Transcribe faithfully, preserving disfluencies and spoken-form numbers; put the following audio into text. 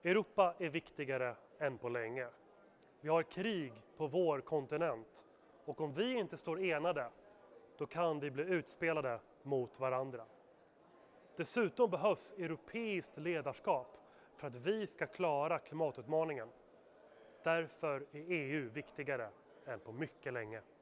Europa är viktigare än på länge. Vi har krig på vår kontinent och om vi inte står enade, då kan vi bli utspelade mot varandra. Dessutom behövs europeiskt ledarskap för att vi ska klara klimatutmaningen. Därför är E U viktigare än på mycket länge.